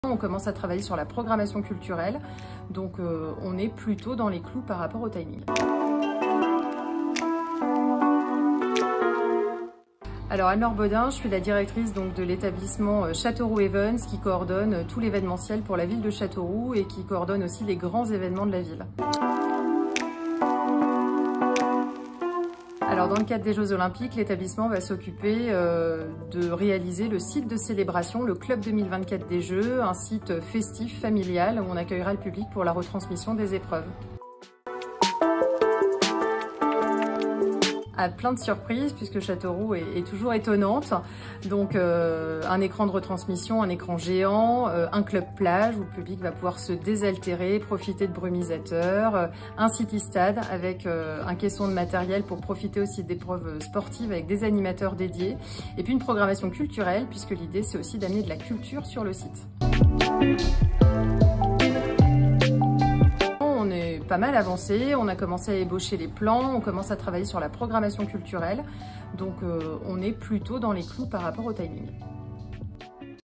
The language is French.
On commence à travailler sur la programmation culturelle, donc on est plutôt dans les clous par rapport au timing. Alors Anne-Laure Bodin, je suis la directrice donc, de l'établissement Châteauroux Events qui coordonne tout l'événementiel pour la ville de Châteauroux et qui coordonne aussi les grands événements de la ville. Alors dans le cadre des Jeux Olympiques, l'établissement va s'occuper de réaliser le site de célébration, le Club 2024 des Jeux, un site festif, familial, où on accueillera le public pour la retransmission des épreuves. Plein de surprises puisque Châteauroux est toujours étonnante. Donc un écran de retransmission, un écran géant, un club plage où le public va pouvoir se désaltérer, profiter de brumisateurs, un city stade avec un caisson de matériel pour profiter aussi d'épreuves sportives avec des animateurs dédiés et puis une programmation culturelle puisque l'idée c'est aussi d'amener de la culture sur le site. Pas mal avancé, on a commencé à ébaucher les plans, on commence à travailler sur la programmation culturelle, donc on est plutôt dans les clous par rapport au timing.